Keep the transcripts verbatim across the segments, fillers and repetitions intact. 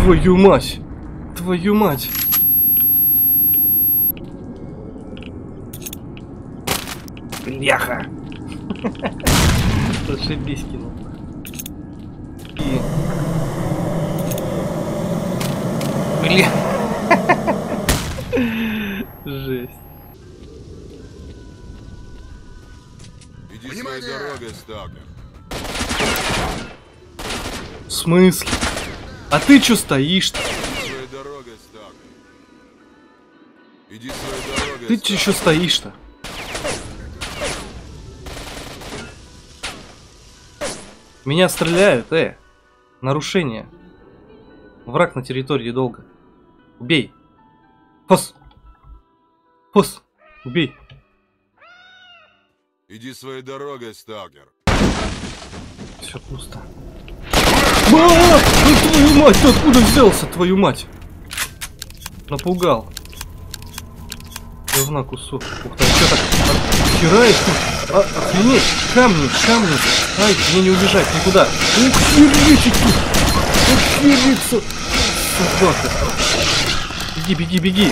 Твою мать! Твою мать! Бляха! Зашибись, кинул. И... Бля! Жесть. Иди своей дорогой, сталкер. В смысле? А ты чё стоишь-то? Иди своей дорогой, сталкер. Иди своей дорогой. Ты чё ещё стоишь-то? Меня стреляют, э! Нарушение. Враг на территории долго. Убей. Пос. Пос. Убей. Иди своей дорогой, сталкер. Все пусто. А, ну твою мать, ты откуда взялся, твою мать? Напугал. Говна кусок. Ух ты, что так? Хераешь тут? А, охренеть! Камни, камни! Ай, мне не убежать никуда! Охереть тут! Охереться! Собака! Беги, беги, беги!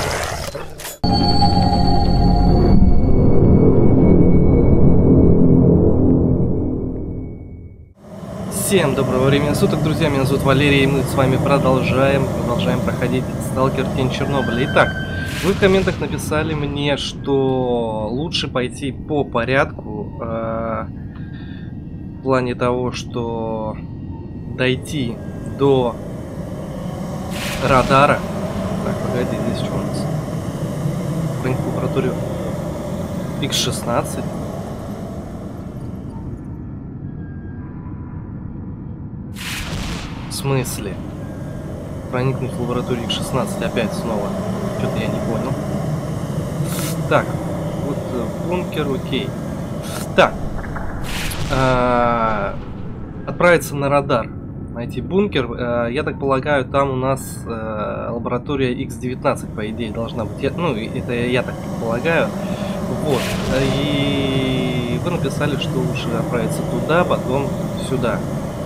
Всем доброго времени суток, друзья, меня зовут Валерий, и мы с вами продолжаем, продолжаем проходить Сталкер Тень Чернобыля. Итак, вы в комментах написали мне, что лучше пойти по порядку, э, в плане того, что дойти до радара. Так, погоди, здесь что у нас? Проник в лабораторию икс шестнадцать. В смысле? Проникнуть в лабораторию икс шестнадцать опять снова. Что-то я не понял. Так, вот бункер, окей. Так. А, отправиться на радар. Найти бункер. А, я так полагаю, там у нас а, лаборатория икс девятнадцать, по идее, должна быть. Я, ну, это я так предполагаю. Вот. И вы написали, что лучше отправиться туда, потом сюда.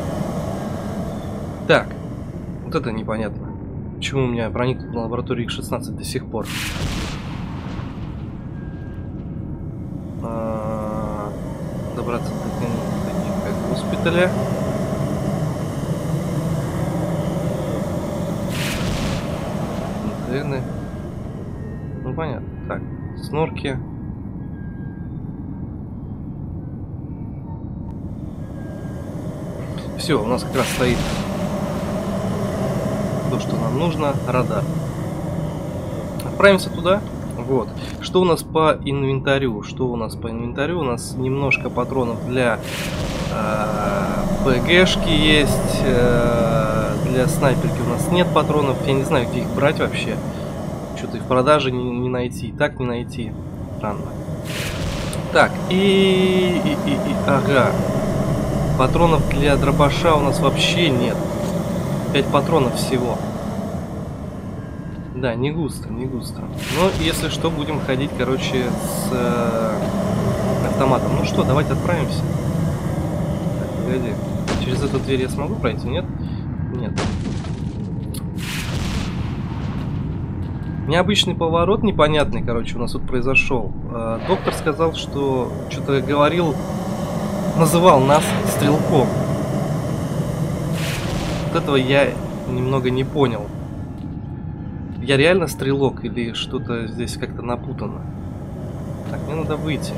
Так, вот это непонятно. Почему у меня проникнут на лабораторию икс шестнадцать до сих пор? А, добраться до, до госпиталя. Интерны. Ну понятно. Так, снорки. Все, у нас как раз стоит то, что нам нужно, радар. Отправимся туда. Вот. Что у нас по инвентарю? Что у нас по инвентарю? У нас немножко патронов для э, ПГшки есть. Э, для снайперки у нас нет патронов. Я не знаю, где их брать вообще. Что-то и в продаже не, не найти. И так не найти. Странно. Так, и, и, и, и... Ага. Патронов для дробаша у нас вообще нет. пять патронов всего. Да, не густо, не густо. Но если что, будем ходить, короче, с э, автоматом. Ну что, давайте отправимся. Так, погоди. Через эту дверь я смогу пройти, нет? Нет. Необычный поворот, непонятный, короче, у нас тут произошел. Э, доктор сказал, что что-то говорил, называл нас стрелком. Вот этого я немного не понял. Я реально стрелок или что-то здесь как-то напутано? Так, мне надо выйти.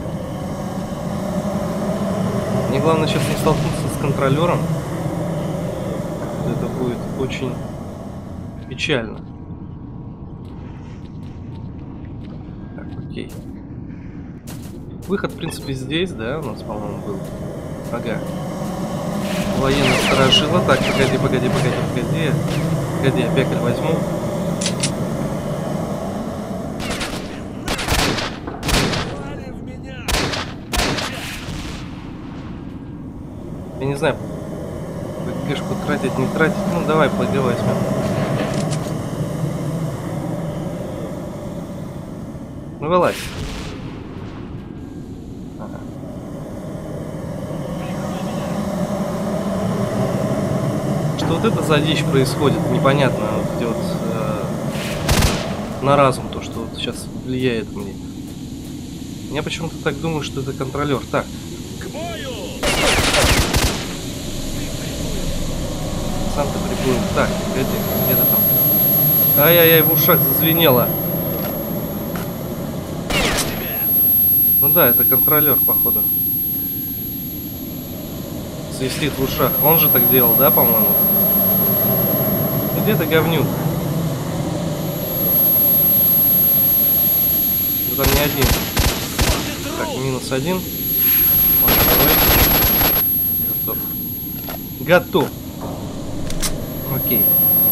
Мне главное сейчас не столкнуться с контролером. Это будет очень печально. Так, окей. Выход, в принципе, здесь, да, у нас, по-моему, был. Ага. Военный сторожила. Так, погоди, погоди, погоди, погоди. Погоди, я пекарь возьму. Я не знаю, ПГшку тратить, не тратить. Ну, давай, ПГ возьмем. Ну, вылазь. Что-то вот это за дичь происходит, непонятно. Вот эти вот э, на разум, то, что вот сейчас влияет мне. Я почему-то так думаю, что это контролер. Так. Сам ты приплыл. Так, погоди, где ты там? Ай-яй-яй, в ушах зазвенело. Ну да, это контролер, походу. Свистит в ушах. Он же так делал, да, по-моему? Где ты, говнюк? Да там не один. Так, минус один. Вот, второй. Готов. Готов. Окей.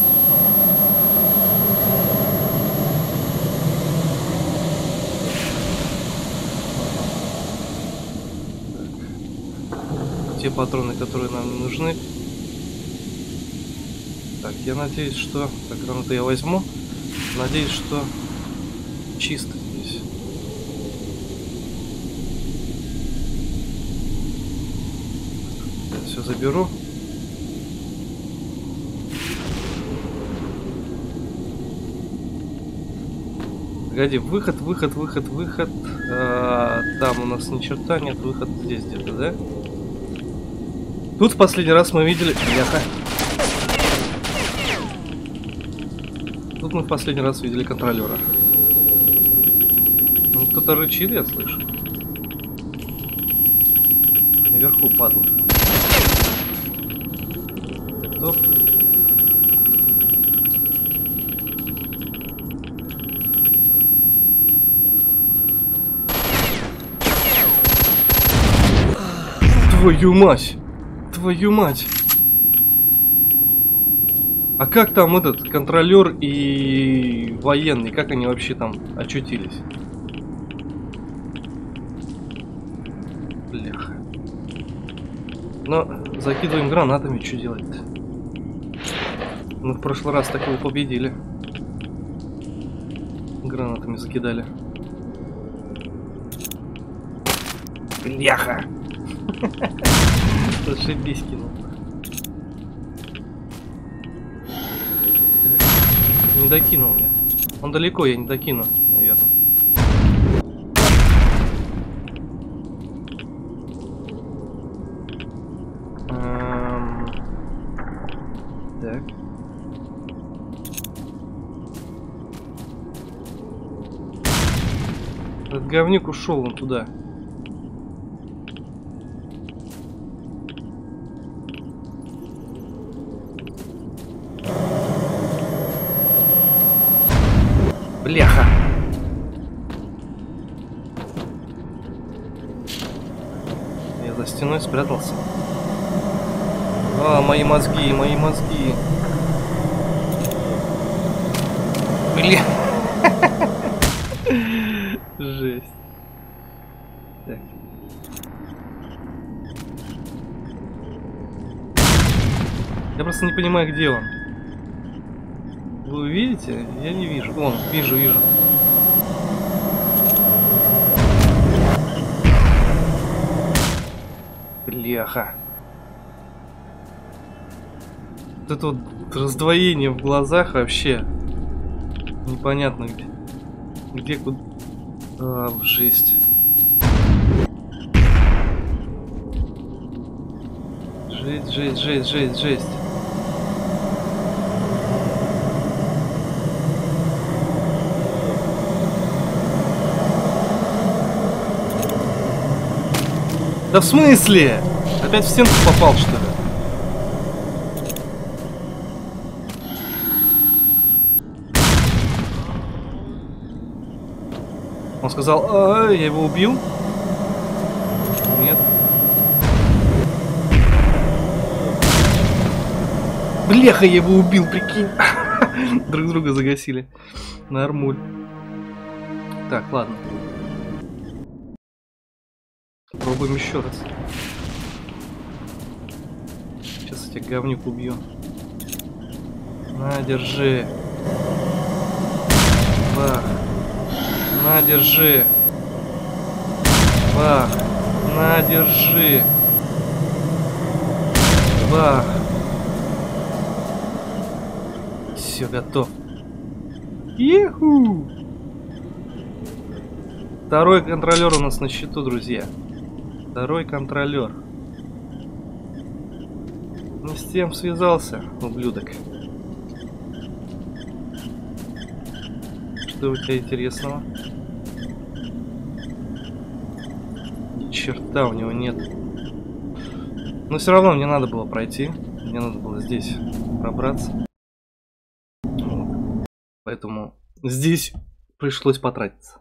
Те патроны, которые нам не нужны. Так, я надеюсь, что... Так, гранату я возьму. Надеюсь, что чисто здесь. Я все заберу. Погоди, выход, выход, выход, выход. А, там у нас ни черта нет, выход здесь где-то, да? Тут в последний раз мы видели... Бляха. Тут мы в последний раз видели контролера. Ну, кто-то рычит, я слышу. Наверху падла. Готов. Твою мать! Твою мать! А как там этот контролер и военный, как они вообще там очутились? Бляха. Но закидываем гранатами, что делать-то? Мы в прошлый раз такого победили. Гранатами закидали. Бляха! Зашибись, кинул. Не докинул я. Он далеко, я не докину, наверное. Эм... Так. Этот говнюк ушел он туда. Бляха. Я за стеной спрятался. А, мои мозги, мои мозги. Бля. Жесть. Так. Я просто не понимаю, где он. Вы видите? Я не вижу. Вон, вижу, вижу. Бляха. Вот это вот раздвоение в глазах вообще. Непонятно где. Где, куда. А, жесть. Жесть, жесть, жесть, жесть, жесть. Да в смысле? Опять в стенку попал, что ли? Он сказал, а, я его убил? Нет. Бляха, я его убил, прикинь. Друг друга загасили. Нормуль. Так, ладно. Пробуем еще раз. Сейчас я тебя говнюк убью. На, держи. Бах. На, держи. Бах. На, держи. Бах. Все, готов. Иху! Второй контролер у нас на счету, друзья. Второй контролер. Не с тем связался, ублюдок. Что у тебя интересного? Ни черта у него нет. Но все равно мне надо было пройти. Мне надо было здесь пробраться. Вот. Поэтому здесь пришлось потратиться.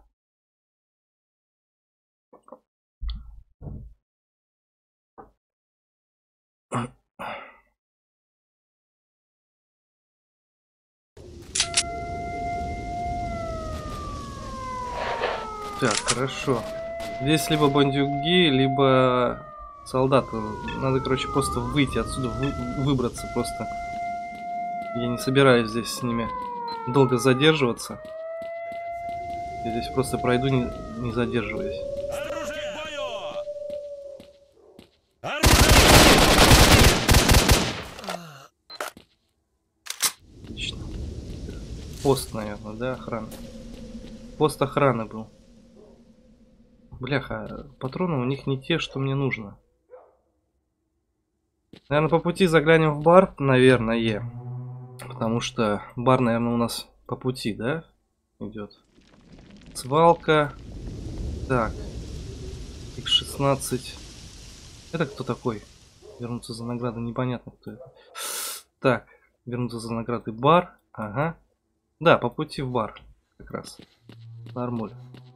Так, хорошо. Здесь либо бандюги, либо солдаты. Надо, короче, просто выйти отсюда, вы, выбраться просто. Я не собираюсь здесь с ними долго задерживаться. Я здесь просто пройду, не, не задерживаясь. Оружие к бою! Отлично. Пост, наверное, да, охраны. Пост охраны был. Бляха, патроны у них не те, что мне нужно. Наверное, по пути заглянем в бар, наверное. Потому что бар, наверное, у нас по пути, да? Идет. Свалка. Так. икс шестнадцать. Это кто такой? Вернуться за наградой, непонятно кто это. Так, вернуться за наградой бар. Ага. Да, по пути в бар. Как раз. Нормуль.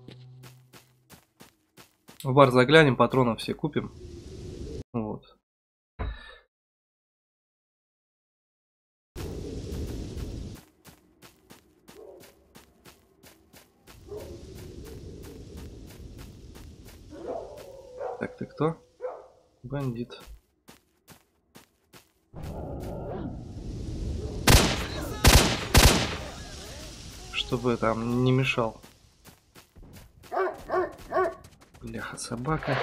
В бар заглянем, патронов все купим. Вот. Так, ты кто? Бандит. Чтобы там не мешал. Бляха, собака.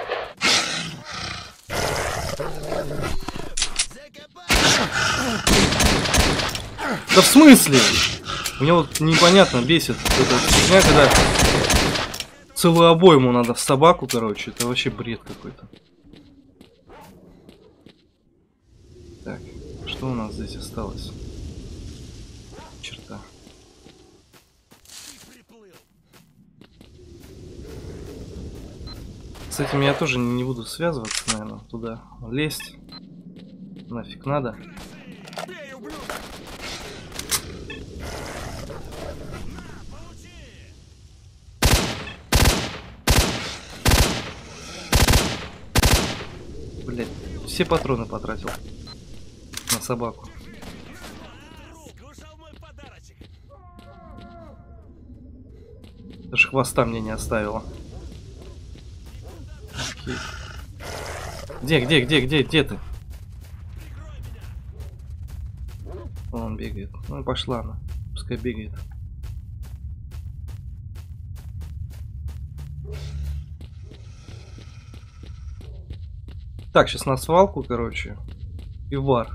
Да в смысле? Мне вот непонятно бесит эта фигня, когда целую обойму надо в собаку, короче. Это вообще бред какой-то. Так, что у нас здесь осталось? Черта. С этим я тоже не буду связываться, наверное, туда лезть. Нафиг надо. Блять, все патроны потратил на собаку. Даже хвоста мне не оставила. Окей. Где, где, где, где, где ты? Он бегает. Ну пошла она. Пускай бегает. Так, сейчас на свалку, короче. И в бар.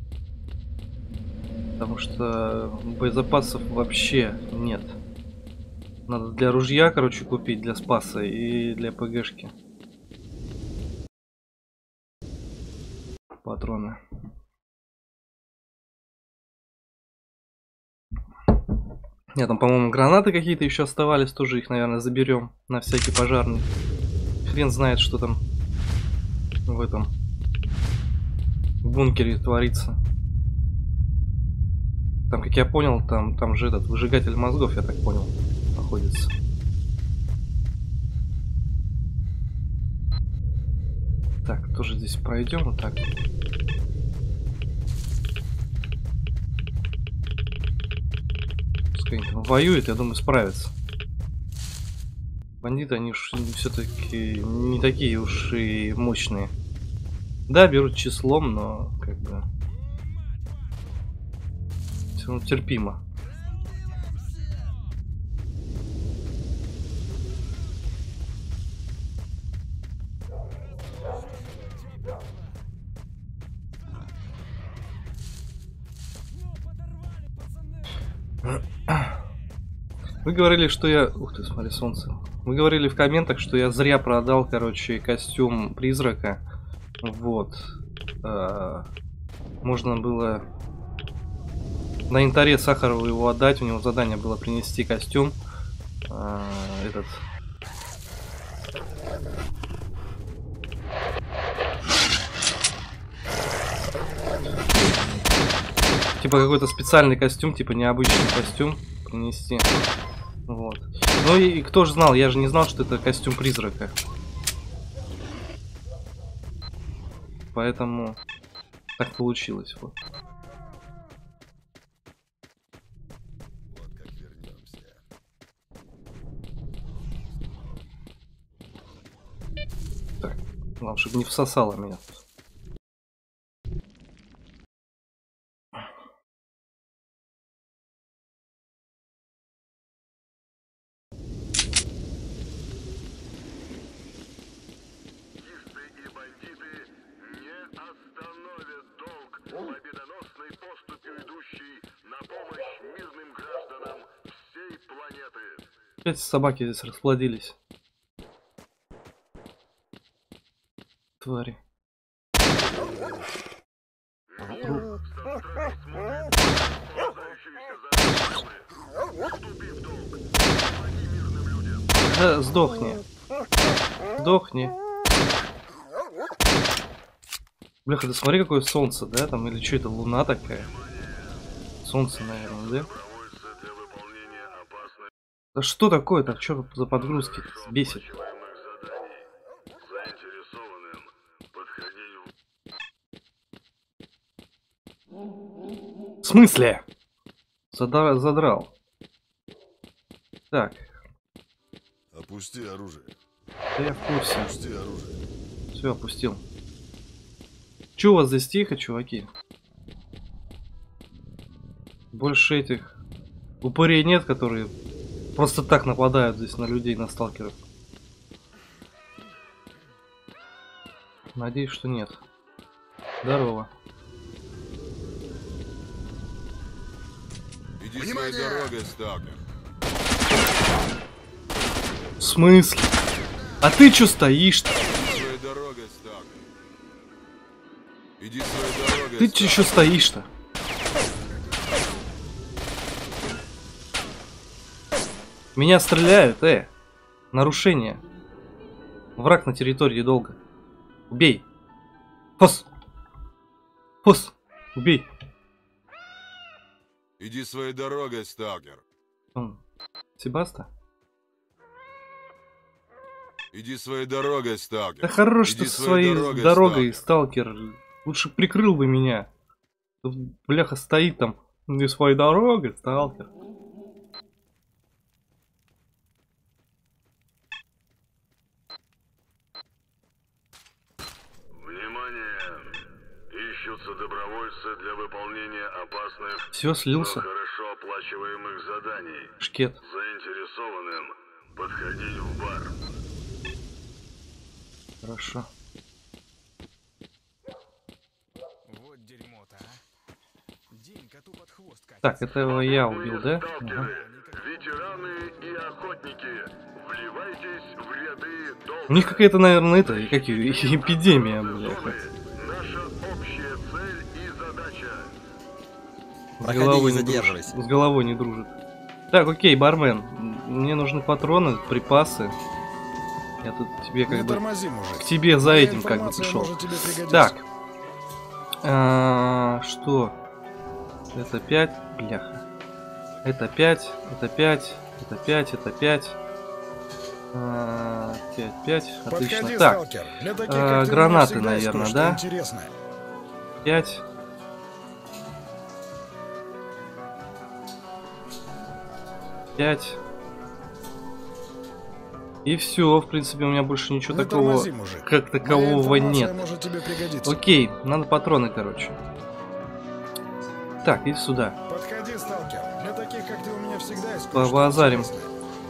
Потому что боезапасов вообще нет. Надо для ружья, короче, купить, для спаса и для ПГшки. Патроны. Нет, там, по-моему, гранаты какие-то еще оставались. Тоже их, наверное, заберем на всякий пожарный. Хрен знает, что там в этом бункере творится. Там, как я понял, там, там же этот выжигатель мозгов, я так понял, находится. Так, тоже здесь пройдем вот так. Пускай они там воюют, я думаю, справятся. Бандиты, они уж все-таки не такие уж и мощные. Да, берут числом, но как бы все равно терпимо. Вы говорили, что я... Ух ты, смотри, солнце. Вы говорили в комментах, что я зря продал, короче, костюм призрака. Вот. А, можно было на янтаре Сахарову его отдать. У него задание было принести костюм. А, этот... Типа какой-то специальный костюм, типа необычный костюм принести. Вот. Ну и, и кто же знал? Я же не знал, что это костюм призрака. Поэтому так получилось. Вот. Вот как вернемся. Так, главное, чтобы не всосало меня. Победоносной поступью идущий на помощь мирным гражданам всей планеты. Опять собаки здесь расплодились. Твари. Мир со страхом смотрит на ползающиеся за вступи в долг. Помоги мирным людям. Да, сдохни. Сдохни. Бляха, да смотри, какое солнце, да? Там или что это, луна такая? Солнце, наверное, да? Проводится для выполнения опасных Да что такое? Так что за подгрузки? Бесит. заданий. Заинтересованным подходить в... В смысле? Задра- задрал. Так, Опусти оружие. да я в курсе. Опусти оружие. Все, опустил. Че у вас здесь тихо, чуваки? Больше этих упырей нет, которые просто так нападают здесь на людей, на сталкеров. Надеюсь, что нет. Здорово. Иди своей дорогой, сталкер. В смысле? А ты чё стоишь-то? Иди своей дорогой, сталкер. Иди своей дорогой, Ты чё еще стоишь-то? Меня стреляют, э! Нарушение. Враг на территории долго. Убей. Фос. Фос. Убей. Иди своей дорогой, сталкер. Он. Себаста? Иди своей дорогой, сталкер. Да хорош Иди ты со своей дорогой, дорогой, сталкер. Лучше прикрыл бы меня. Бляха стоит там. Иди своей дорогой, сталкер. Внимание! Ищутся добровольцы для выполнения опасных, Все, но слился. хорошо оплачиваемых заданий. Шкет. Заинтересованным подходить в бар. Хорошо. Вот дерьмо-то, а. День коту под хвост катится. Так, этого я убил, да? Сталкеры, Ага. ветераны и охотники, вливайтесь в ряды долга. У них какая-то, наверное, это, и как ее, эпидемия, бляха. Наша общая цель и задача. С Проходи, головой не не дружит. задерживайся. С головой не дружит. Так, окей, бармен. Мне нужны патроны, припасы. Я тут тебе как Не бы... тормози, мужик. К тебе за Моя этим как бы информация пришел. может тебе пригодиться. Так. А, что? Это пять. Бляха. Это пять. Это пять. Это пять. Это пять. А, пять, пять. Отлично. Подходи, Так. сталкер. Для таких, а, как ты, у меня гранаты, всегда есть наверное, кое-что да? интересное. пять. пять. И все, в принципе, у меня больше ничего Не такого, тормози, мужик. как Моя такового информация нет. может тебе пригодиться. Окей, надо патроны, короче. Так, иди сюда. Подходи, сталкер. Для таких, как ты, у меня всегда есть кое-что Побазарим. интересное.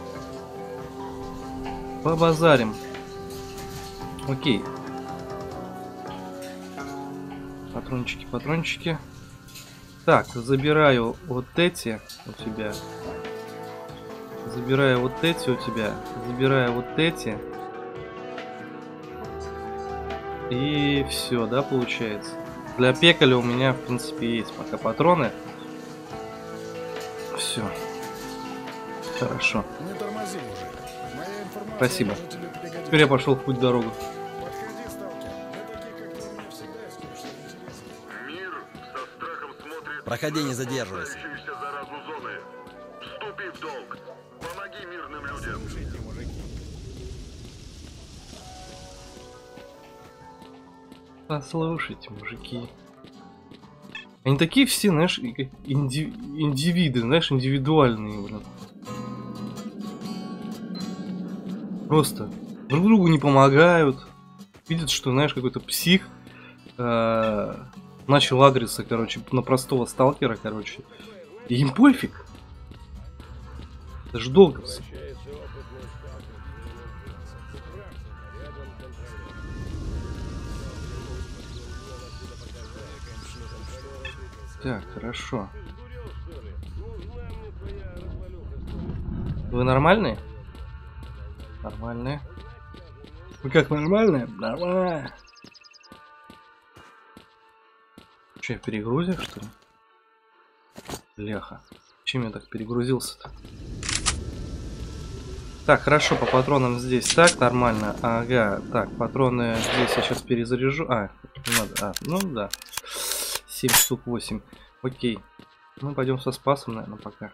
Побазарим. Окей. Патрончики, патрончики. Так, забираю вот эти у тебя. Забираю вот эти у тебя. Забираю вот эти. И все, да, получается. Для пекаля у меня, в принципе, есть пока патроны. Все. Хорошо. Не тормози уже. Моя информация Спасибо. может тебе пригодиться. Теперь я пошел в путь-дорогу. Подходи, сталкер. Для таких, как ты, у меня всегда есть кое-что интересное. Мир со страхом смотрит Проходи, не на задерживайся. повторяющуюся заразу зоны. Вступи в долг. Помоги мирным людям. Слушайте, мужики. Послушайте, мужики. Они такие все, знаешь, и как инди- индивиды, знаешь, индивидуальные, блин. Просто друг другу не помогают. Видят, что, знаешь, какой-то псих э, начал агриться, короче, на простого сталкера, короче. И им пофиг. Это ж долговцы. Так, хорошо. Вы нормальные? Нормальные. Вы как, нормальные? Нормально. Че, я в перегрузе, что ли? Бляха. Чем я так перегрузился-то? Так, хорошо, по патронам здесь так, нормально. Ага, так, патроны здесь я сейчас перезаряжу. А, не надо. А, ну да. семь штук, восемь. Окей. Мы пойдем со спасом, наверное, пока.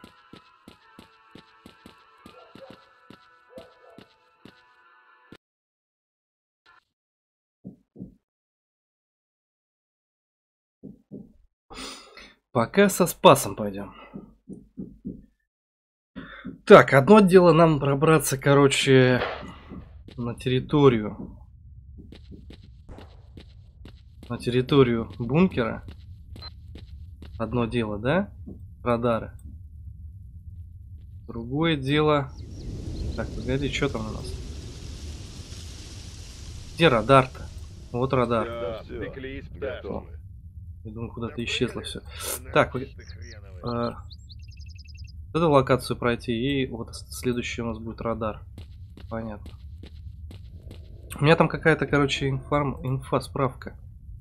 Пока со спасом пойдем. Так, одно дело нам пробраться, короче, на территорию. На территорию бункера. Одно дело, да? Радары. Другое дело... Так, погоди, что там у нас? Где радар-то? Вот радар. Да, спеклись, готовы. Я думаю, куда-то исчезло все. Так, вы- э, эту локацию пройти, и вот следующий у нас будет радар. Понятно. У меня там какая-то, короче, информ... инфа, справка.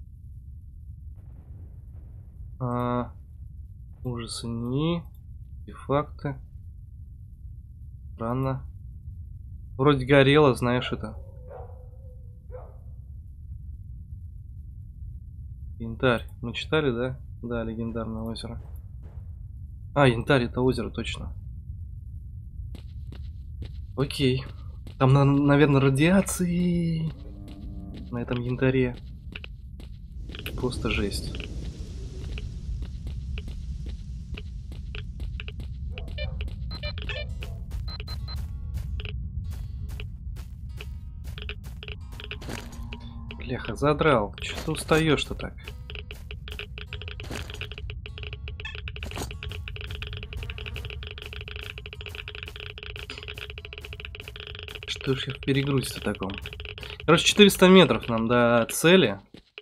А, ужасы не, артефакты. Странно. Вроде горело, знаешь это. Янтарь. Мы читали, да? Да, легендарное озеро. А, янтарь это озеро, точно. Окей. Там, на- наверное, радиации на этом янтаре. Просто жесть. Бляха, задрал. Че ты устаешь-то так? Что ж я в перегрузе-то таком? Короче, четыреста метров нам до цели.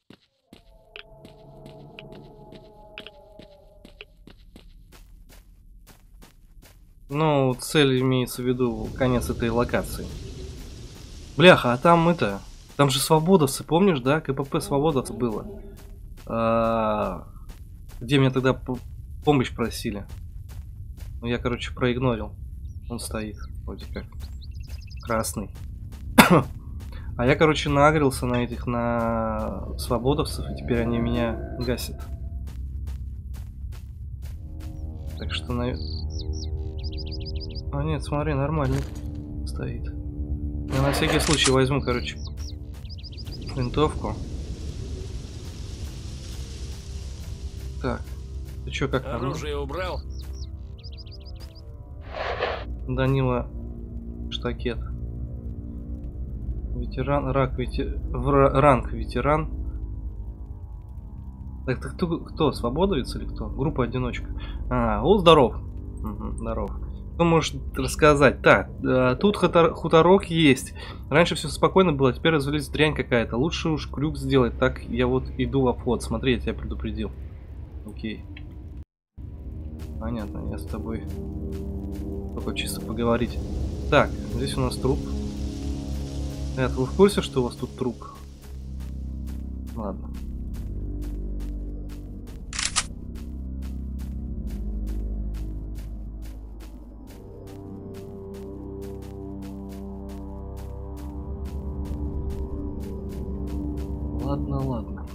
Ну, цель имеется в виду конец этой локации. Бляха, а там это... Там же свободовцы, помнишь, да? КПП свободовцы было. А, где меня тогда по- помощь просили. Ну, я, короче, проигнорил. Он стоит, вроде как. Красный. А я, короче, нагрелся на этих, на свободовцев, и теперь они меня гасят. Так что, на... А нет, смотри, нормально стоит. Я на всякий случай возьму, короче, винтовку. Так, ты чё, как там? Оружие убрал? Данила штакет. Ветеран, рак, ветер... в ра- ранг ветеран. Так, ты кто, кто? Свободовец или кто? Группа одиночка. А, о, здоров. Угу, здоров. Что можешь рассказать? Так, э, тут хутор- хуторок есть. Раньше все спокойно было, теперь развелись дрянь какая-то. Лучше уж крюк сделать. Так, я вот иду в обход. Смотри, я тебя предупредил. Окей. Понятно, я с тобой только чисто поговорить. Так, здесь у нас труп. Ребят, вы в курсе, что у вас тут труп? Ладно. Ладно, ладно.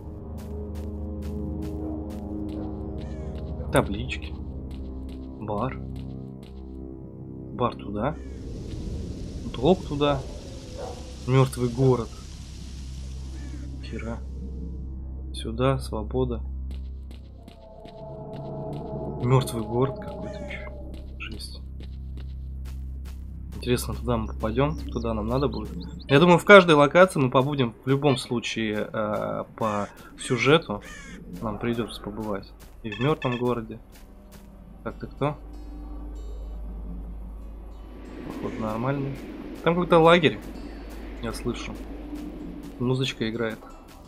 Таблички. Бар. Бар туда. Долг туда. Мертвый город. Хера. Сюда, свобода. Мертвый город какой-то еще. Жесть. Интересно, туда мы попадем? Туда нам надо будет. Я думаю, в каждой локации мы побудем в любом случае э, по сюжету. Нам придется побывать. И в мертвом городе. Так, ты кто? Походу нормальный. Там какой-то лагерь. Я слышу. Музычка играет.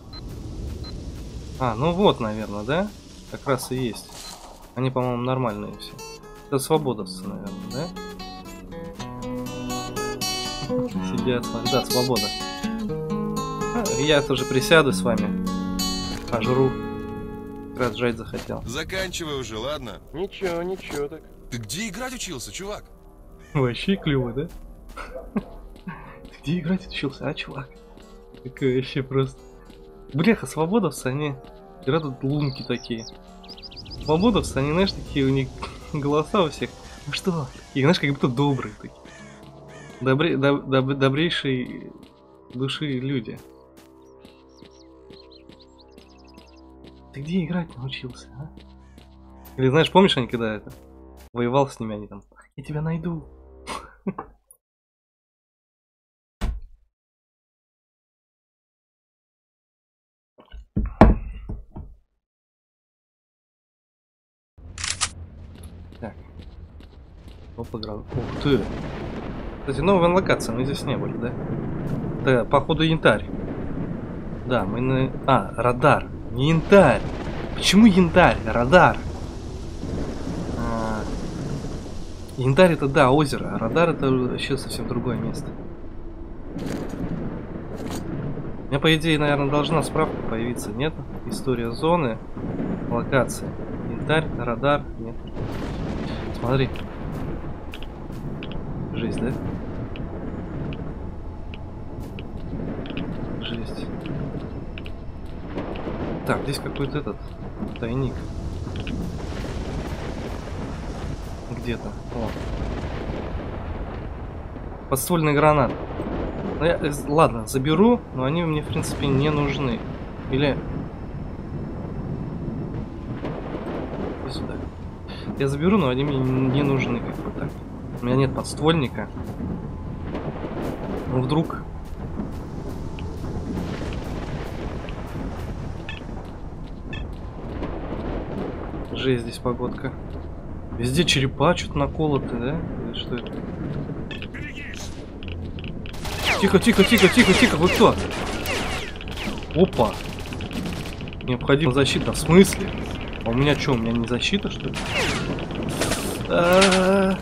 А, ну вот, наверное, да? Как раз и есть. Они, по-моему, нормальные все. Это свободовцы, наверное, да? Сидят, смотрят. Да, свобода. А, я тоже присяду с вами. Пожру. Как раз жать захотел. Заканчивай уже, ладно? Ничего, ничего так. Ты где играть учился, чувак? Вообще клево, да? Ты где играть учился, а, чувак? Такое вообще просто. Бляха, свободовцы, они играют лунки такие. Свободовцы, они, знаешь, такие у них голоса у всех. Ну что? И знаешь, как будто добрые такие. Добре, доб, доб, добрейшие души люди. Ты где играть научился, а? Или знаешь, помнишь, они когда это воевал с ними, они там, я тебя найду. Так. Опа, град. Ух ты. Кстати, новая локация, мы здесь не были, да? Да, походу янтарь. Да, мы на... А, радар. Не янтарь. Почему янтарь? Радар. А... Янтарь это, да, озеро. А радар это вообще совсем другое место. У меня, по идее, наверное, должна справка появиться, нет? История зоны, локации. Янтарь, радар, нет. Смотри. Жесть, да? Жесть. Так, здесь какой-то этот тайник. Где-то. О. Подствольный гранат. Ну, я, ладно, заберу, но они мне, в принципе, не нужны. Или... Иди сюда. Я заберу, но они мне не нужны, как бы так. У меня нет подствольника. Ну, вдруг... Жесть, здесь погодка. Везде черепа что-то наколоты, да? Или что это? Тихо, тихо, тихо, тихо, тихо, вы кто? Опа! Необходима защита. В смысле? А у меня что, у меня не защита, что ли? А-а-а.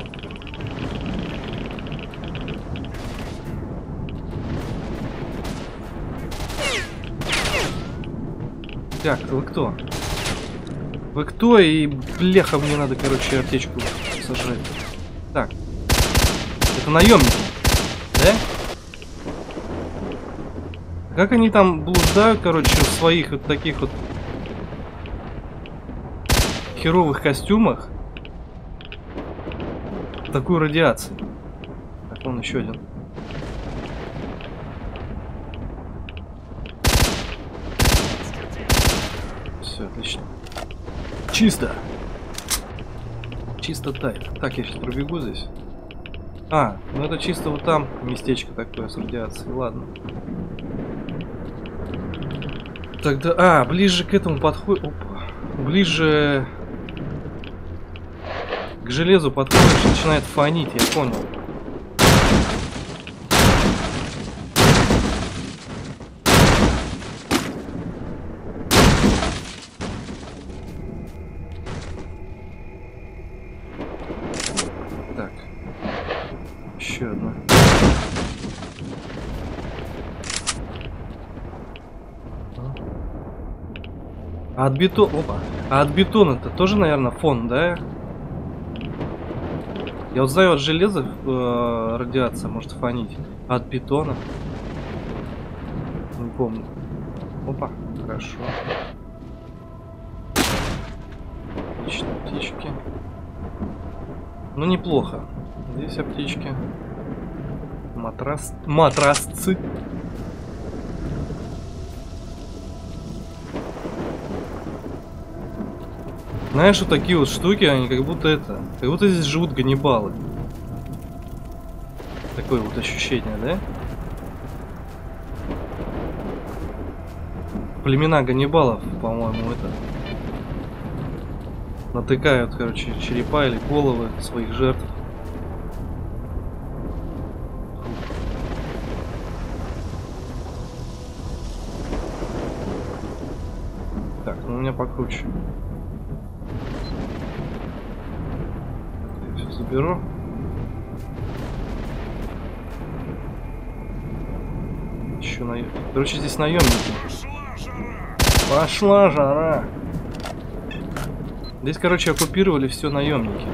Так, вы кто? Вы кто? И бляха, мне надо, короче, аптечку сожрать. Так. Это наемники. Да? Как они там блуждают, короче, в своих вот таких вот херовых костюмах. В такую радиацию. Так, вон еще один. Все, отлично. Чисто. Чисто так. Так, я сейчас пробегу здесь. А, ну это чисто вот там местечко такое с радиацией. Ладно. Тогда... А, ближе к этому подходит... Опа. Ближе... К железу подходишь, начинает фонить, я понял. А от бетона... Опа. А от бетона-то тоже, наверное, фон, да? Я вот знаю, от железа э, радиация может фонить. А от бетона? Не помню. Опа. Хорошо. Отлично, птички. Ну, неплохо. Здесь аптечки. Матрас... Матрасцы. Знаешь, вот такие вот штуки, они как будто это... Как будто здесь живут ганнибалы. Такое вот ощущение, да? Племена ганнибалов, по-моему, это... Натыкают, короче, черепа или головы своих жертв. Так, ну у меня покруче. Я все заберу. Еще на... Короче, здесь наемники. Пошла жара. Здесь, короче, оккупировали все наемники.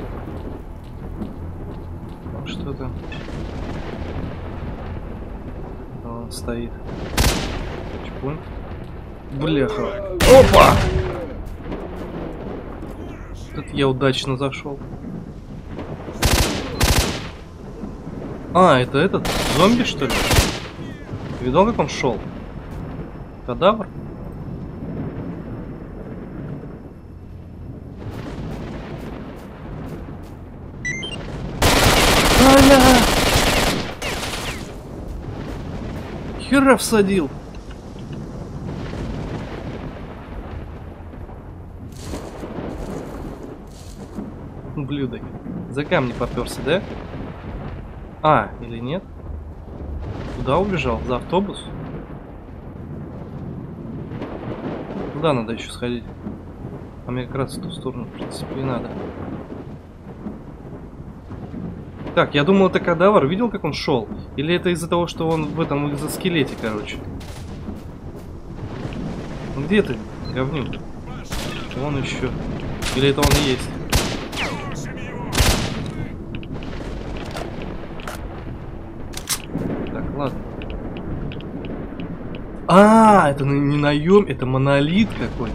Что-то. Он стоит. Чпунь. Бляха. Опа! Тут я удачно зашел. А, это этот зомби, что ли? Видал, как он шел? Кадавр? Аля! Хера всадил. Ублюдок. За камни поперся, да? А, или нет? Куда убежал? За автобус? Куда надо еще сходить? А мне как раз в ту сторону, в принципе, и надо. Так, я думал, это кадавр. Видел, как он шел? Или это из-за того, что он в этом экзоскелете, короче? Где ты, говнюк? Вон еще. Или это он и есть? Так, ладно. А, это не наем, это монолит какой-то.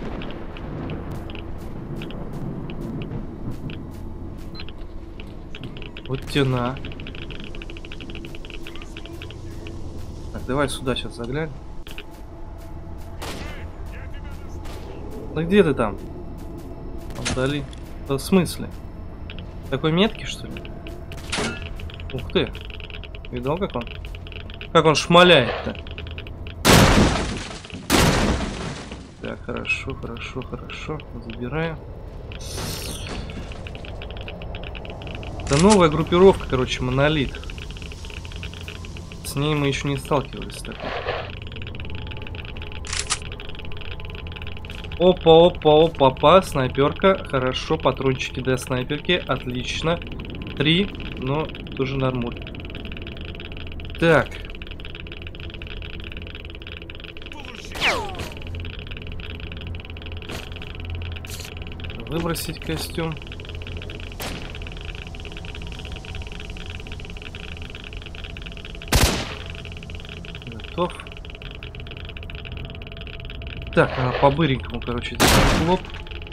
Вот тена. Так, давай сюда сейчас заглянем. Да где ты там? Вдали. Да в смысле? Такой меткий, что ли? Ух ты. Видал, как он? Как он шмаляет-то? Так, хорошо, хорошо, хорошо. Забираю. Это новая группировка, короче, монолит. С ней мы еще не сталкивались. Так. Опа, опа, опа, опа, снайперка. Хорошо, патрончики для снайперки. Отлично. Три, но тоже нормуль. Так. Выбросить костюм. Готов. Так, а по быренькому, короче, здесь хлоп.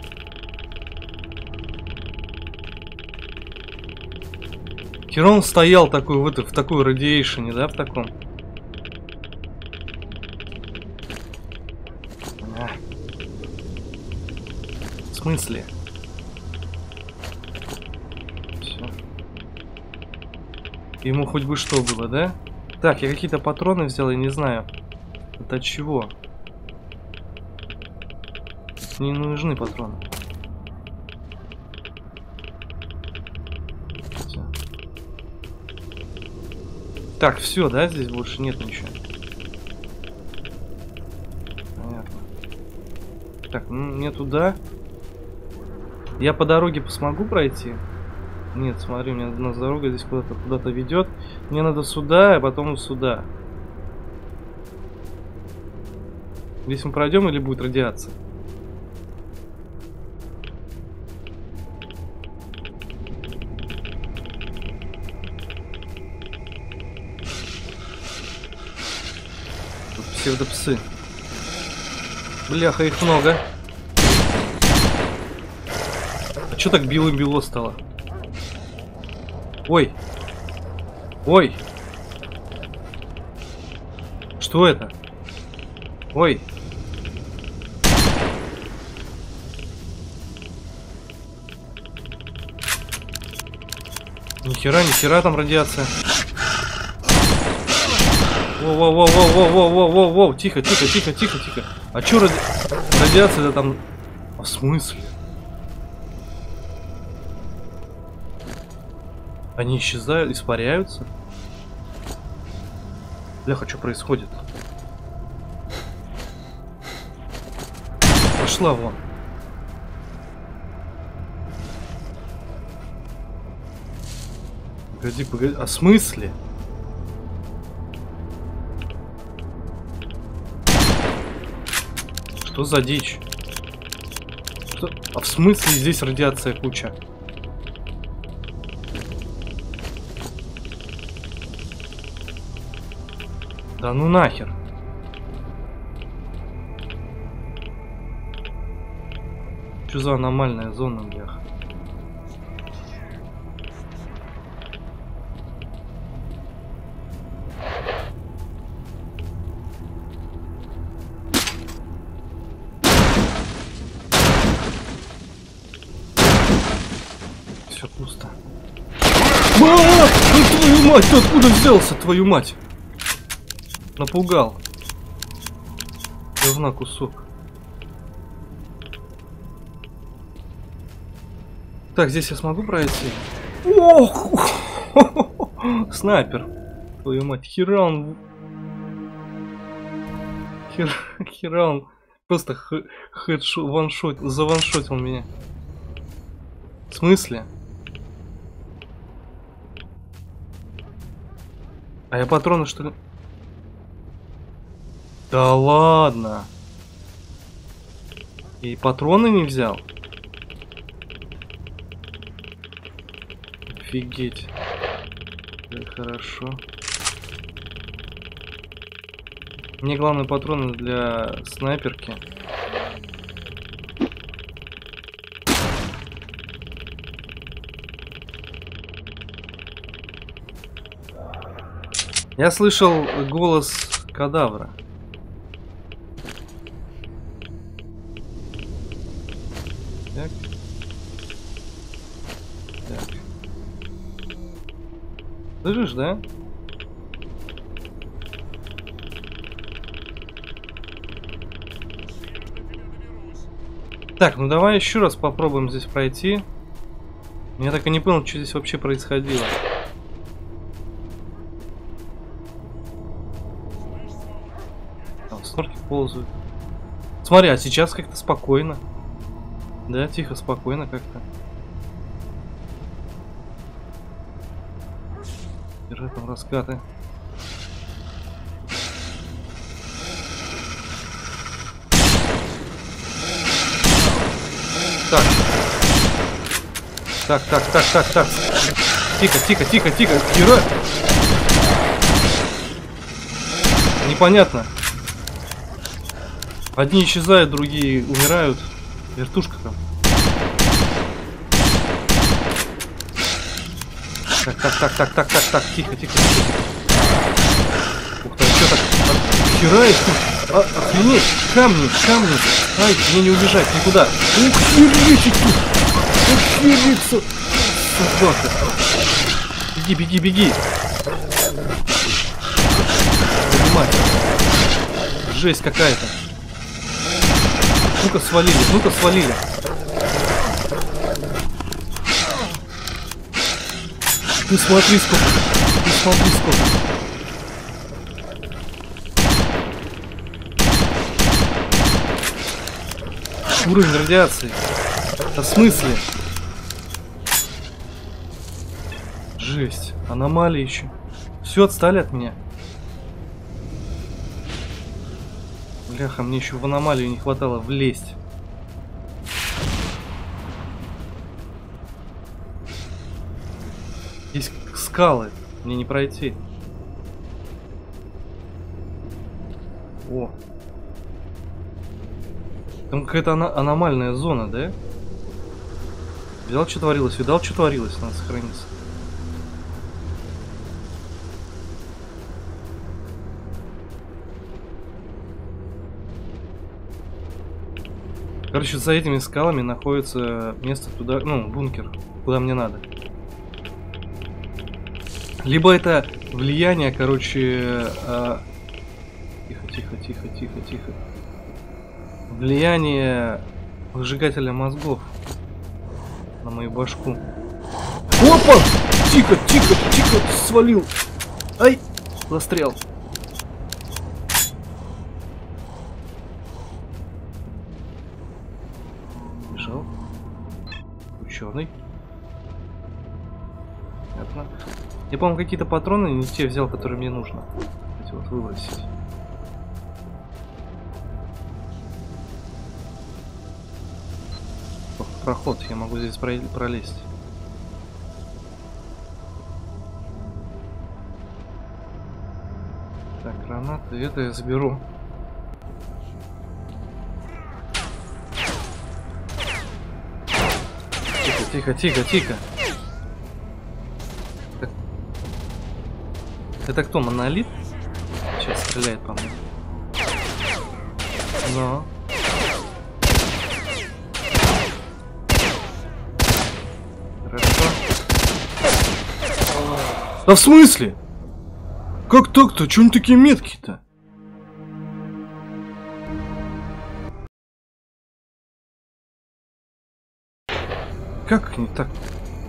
Херон стоял такой в, это, в такой радиейшене, да, в таком. А. В смысле? Всё. Ему хоть бы что было, да? Так, я какие-то патроны взял, я не знаю. Это от чего? Не нужны патроны. Всё. Так, все, да, здесь больше нет ничего. Понятно. Так, ну мне туда. Я по дороге смогу пройти? Нет, смотри, у меня у нас дорога здесь куда-то куда-то ведет. Мне надо сюда, а потом сюда. Здесь мы пройдем или будет радиация? псевдопсы. Бляха, их много. А чё так белым-бело стало? Ой. Ой. Что это? Ой. Нихера, нихера там радиация. Воу-воу-воу-воу-воу-воу-воу-воу. Тихо, тихо, тихо, тихо, тихо. А чё ради... радиация-то там... А в смысле? Они исчезают, испаряются? Бляха, что происходит? Пошла вон. Погоди, погоди. А в смысле? Что за дичь? Что? А в смысле здесь радиация куча? Да ну нахер. Что за аномальная зона, бляха? Все пусто. А, ну твою мать, ты откуда взялся, твою мать? Напугал. Говна кусок. Так, здесь я смогу пройти? Ох! Снайпер. Твою мать, хера он... Хер... Хера он просто хедшот, ваншот, заваншотил меня. В смысле? А я патроны, что ли? Да ладно. И патроны не взял? Офигеть. Да, хорошо. Мне главное патроны для снайперки. Я слышал голос кадавра. Так. Так. Слышишь, да? Так, ну давай еще раз попробуем здесь пройти. Я так и не понял, что здесь вообще происходило. Там снорки ползают. Смотри, а сейчас как-то спокойно. Да, тихо, спокойно как-то. Держи там раскаты. Так. Так, так, так, так, так. Тихо, тихо, тихо, тихо. Герой. Непонятно. Одни исчезают, другие умирают. Вертушка там. Так, так, так, так, так, так, так, тихо, тихо, тихо. Ух ты, что так? Хера их тут. А, охренеть, камни, камни. Ай, мне не убежать никуда. Ух, херечек тут. Охериться. Собака. Беги, беги, беги. Мать. Жесть какая-то. Ну-ка свалили, ну-ка свалили. Ты смотри сколько. Ты смотри сколько. Уровень радиации. Да в смысле? Жесть. Аномалии еще. Все, отстали от меня. Бляха, мне еще в аномалию не хватало влезть. Здесь скалы. Мне не пройти. О. Там какая-то ана аномальная зона, да? Видал, что творилось? Видал, что творилось? Надо сохраниться. Короче, за этими скалами находится место туда, ну, бункер, куда мне надо. Либо это влияние, короче... Э... Тихо, тихо, тихо, тихо, тихо. Влияние выжигателя мозгов на мою башку. Опа! Тихо, тихо, тихо, свалил. Ай! Застрял. Бежал. Ученый. Понятно. Я, по-моему, какие-то патроны не те взял, которые мне нужно. Эти вот выбросить. О, проход, я могу здесь пролезть. Так, гранаты, это я заберу. Тихо, тихо, тихо, тихо. Это, это кто, монолит? Сейчас стреляет по мне. Но. Хорошо. Да в смысле? Как так-то? Чё они такие меткие-то? Как не так?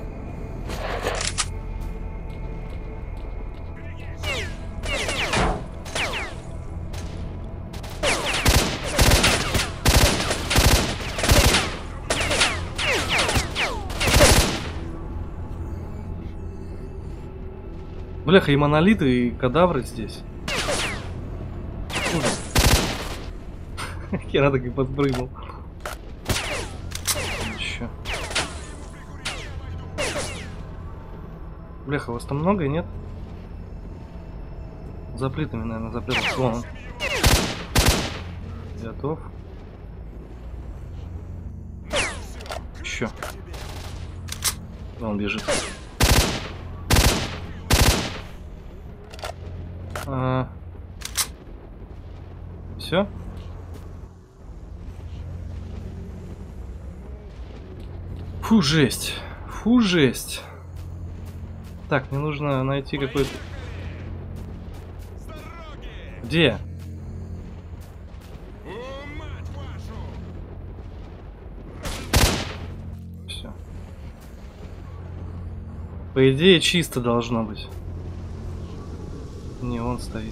Бляха, и монолиты, и кадавры здесь. Хера так и подпрыгнул. Чё? Бляха, вас там много, нет? За плитами, наверное, запрятался. Вон он. Готов. Еще. Он бежит. А... Все? Фу, жесть. Фу, жесть. Так, мне нужно найти какой-то... Где? Все. По идее, чисто должно быть. Не, он стоит.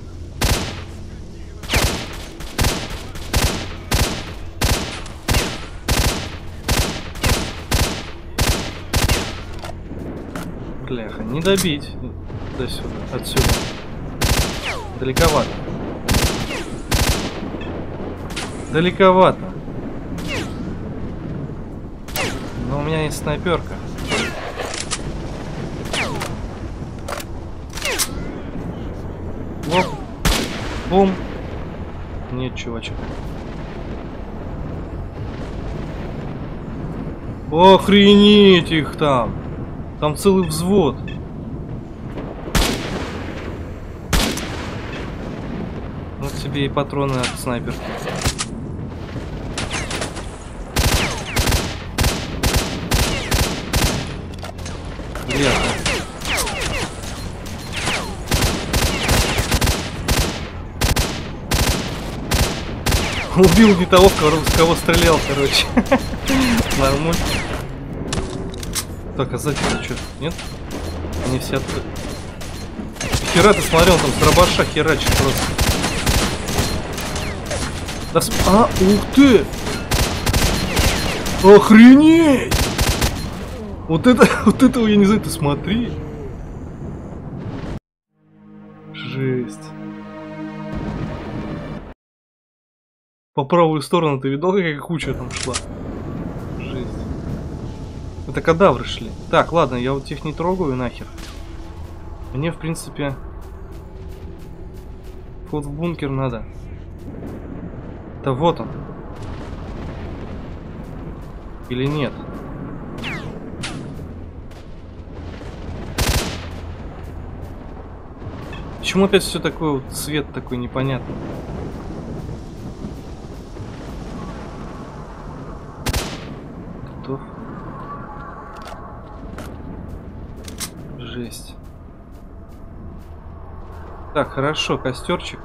Бляха, не добить. До сюда, отсюда. Далековато. Далековато. Но у меня есть снайперка. Оп. Бум. Нет, чувачек. Охренеть их там. Там целый взвод. Вот тебе и патроны от снайперки. Приятно. Убил не того, с кого стрелял, короче. Нормально. Так, а сзади что? Нет? Они все открыты. Хера ты смотрел, там с дробаша херачит просто. Да, с... А, ух ты! Охренеть! Вот это, вот этого я не знаю, ты смотри. Жесть. По правую сторону ты видал, какая куча там шла? Жесть. Это кадавры шли. Так, ладно, я вот их не трогаю нахер. Мне, в принципе, вход в бункер надо. Да вот он. Или нет? Почему опять все такое, вот, цвет такой непонятный? Готов. Жесть. Так, хорошо, костерчик.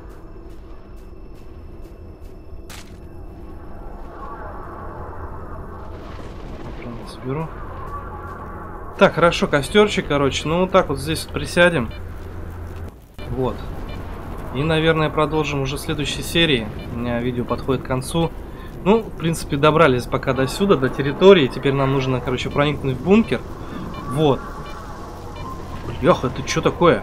Соберу. Так, хорошо, костерчик, короче. Ну, вот так вот здесь вот присядем. Вот. И, наверное, продолжим уже в следующей серии. У меня видео подходит к концу. Ну, в принципе, добрались пока до сюда, до территории. Теперь нам нужно, короче, проникнуть в бункер. Вот. Бляха, это что такое?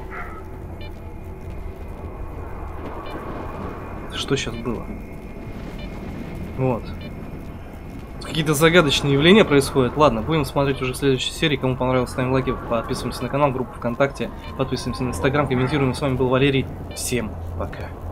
Что сейчас было? Вот. Какие-то загадочные явления происходят. Ладно, будем смотреть уже в следующей серии. Кому понравилось, ставим лайки, подписываемся на канал, группу ВКонтакте, подписываемся на Инстаграм, комментируем. С вами был Валерий. Всем пока.